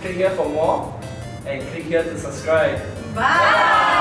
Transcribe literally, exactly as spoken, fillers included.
Click here for more and click here to subscribe. Bye!